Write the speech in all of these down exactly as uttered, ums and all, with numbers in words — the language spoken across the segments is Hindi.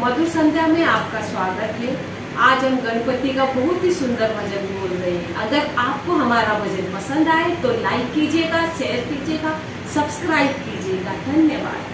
मधुर संध्या में आपका स्वागत है। आज हम गणपति का बहुत ही सुंदर भजन बोल रहे हैं। अगर आपको हमारा भजन पसंद आए तो लाइक कीजिएगा, शेयर कीजिएगा, सब्सक्राइब कीजिएगा। धन्यवाद।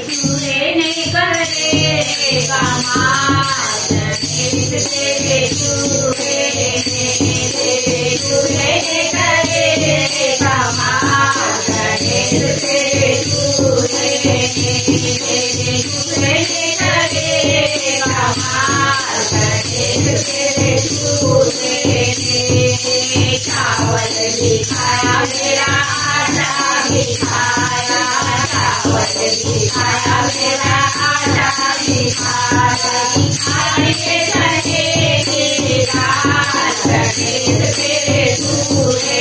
चावल भी खाया मेरा आटा भी खाया, चावल भी खाया मेरा आटा भी खाया, खाने चने की दाल गणेश तेरे दूल्हे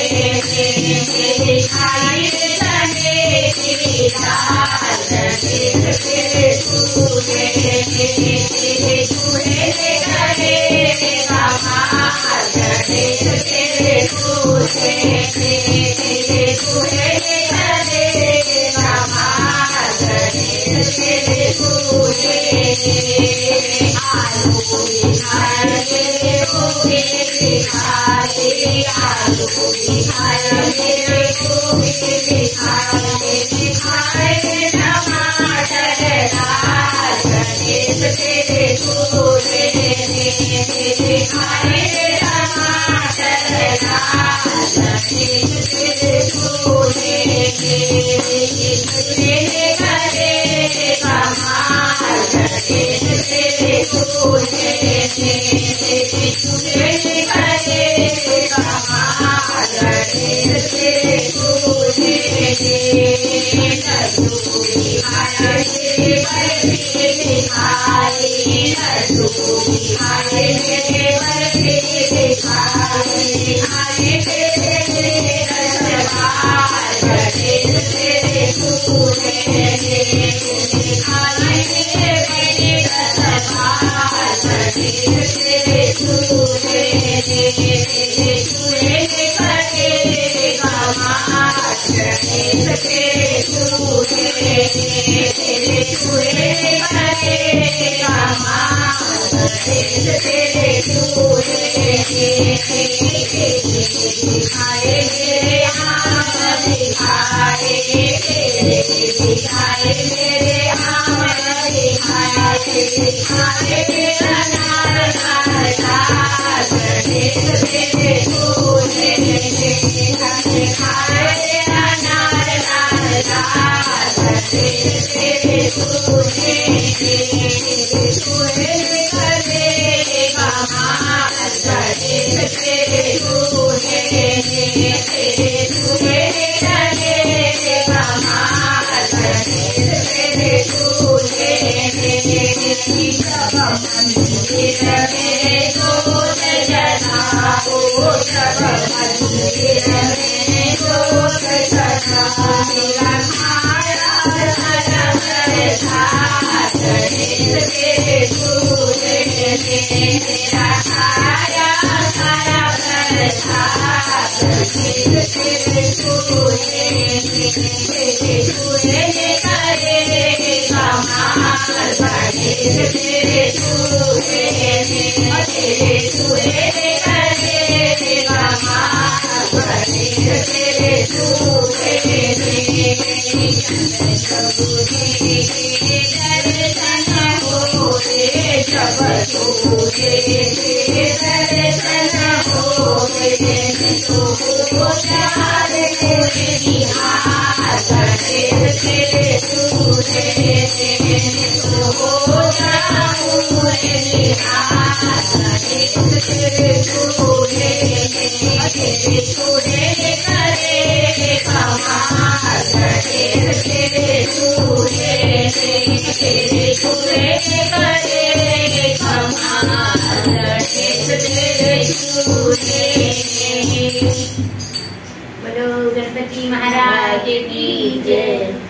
ने, खाने चने की दाल गणेश तेरे दूल्हे ने, दूल्हे ने करेगा माल गणेश तेरे दूल्हे ने, दूल्हे ने करेगा माल गणेश तेरे दूल्हे ने, आलू भी खाएंगे गोभी भी खाए, आलू भी खाएंगे गोभी भी खाए, खाएंगे टमाटर दाल गणेश तेरे दूल्हे ने, खाएंगे टमाटर दाल गणेश तेरे दूल्हे ने, दूल्हे ने करेगा माल गणेश तेरे दूल्हे ने, दूल्हे ने करेगा माल गणेश तेरे दूल्हे ने, लड्डू भी खाएंगे बर्फी भी खाए, लड्डू भी खाएंगे बर्फी भी खाए, खाने तेरे रसगुल्ला गणेश तेरे दूल्हे ने, खाने तेरे रसगुल्ला गणेश तेरे दूल्हे ने, दूल्हे ने करेगा माल गणेश तेरे दूल्हे ने, दूल्हे ने करेगा माल गणेश तेरे दूल्हे ने, खाएंगे आम भी खाए, केले भी खाए मेरे आम भी खाए, खाएंगे अनार नारदार गणेश तेरे दूल्हे ने, खाएंगे अनार नारदार गणेश तेरे दूल्हे ने, दूल्हे ने करेगा माल गणेश तेरे दूल्हे ने, दूल्हे ने करेगा माल गणेश तेरे दूल्हे ने, जब मंदिर में जोत जलाओ, जब मंदिर में जोत जलाओ, मेरा खाया धर्म प्रसाद गणेश तेरे दूल्हे ने, मेरा खाया धर्म प्रसाद गणेश तेरे दूल्हे ने, दूल्हे ने करेगा माल गणेश तेरे दूल्हे ने, दूल्हे ने करेगा माल गणेश तेरे दूल्हे ने, जब दूल्हे के दर्शन होए, जब दूल्हे के दर्शन होए, तो हो जाए निहार गणेश तेरे दूल्हे ने, तो हो जाऊं निहार गणेश तेरे दूल्हे ने, दूल्हे ने करेगा माल गणेश तेरे दूल्हे ने, दूल्हे ने करेगा माल गणेश तेरे दूल्हे ने। बोलो गणपति महाराज की जय।